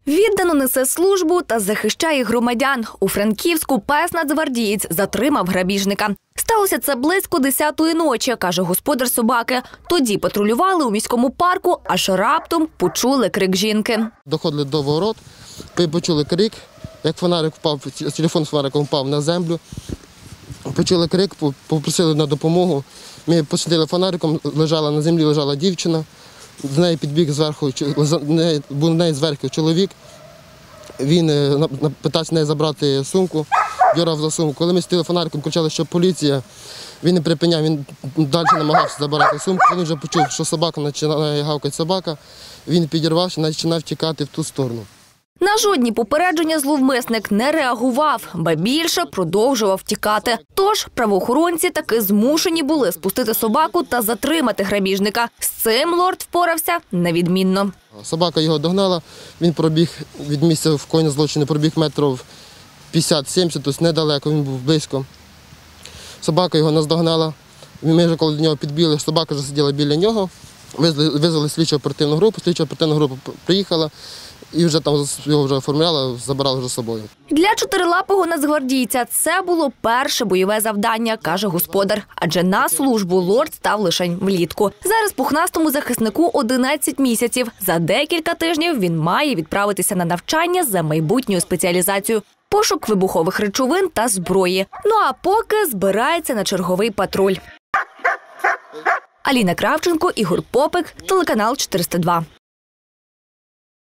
Віддано несе службу та захищає громадян. У Франківську пес-нацгвардієць затримав грабіжника. Сталося це близько 10-ї ночі, каже господар собаки. Тоді патрулювали у міському парку, аж раптом почули крик жінки. Доходили до ворот, почули крик, як фонарик впав, телефон з фонариком впав на землю. Почули крик, попросили на допомогу. Ми посвітили фонариком, на землі лежала дівчина. З неї підбіг зверху, був неї зверху чоловік. Він питався неї забрати сумку, дьорав за сумку. Коли ми з фонариком кричали, що поліція, він не припиняв, він далі намагався забирати сумку. Він вже почув, що собака починає гавкати собака. Він підірвався, починав тікати в ту сторону. На жодні попередження зловмисник не реагував, ба більше продовжував тікати. Тож правоохоронці таки змушені були спустити собаку та затримати грабіжника. З цим лорд впорався невідмінно. Собака його догнала, він пробіг від місця вкоєння злочину, пробіг метрів 50-70, тобто недалеко, він був близько. Собака його наздогнала, ми вже коли до нього підбігли, собака вже сиділа біля нього, визвали слідчо-оперативну групу, слідчо-оперативна група приїхала і вже там його вже оформляли, забирали вже з собою. Для чотирилапого нацгвардійця це було перше бойове завдання, каже господар. Адже на службу лорд став лише влітку. Зараз пухнастому захиснику 11 місяців. За декілька тижнів він має відправитися на навчання за майбутньою спеціалізацією. Пошук вибухових речовин та зброї. Ну а поки збирається на черговий патруль. Аліна Кравченко, Ігор Попик, телеканал 402.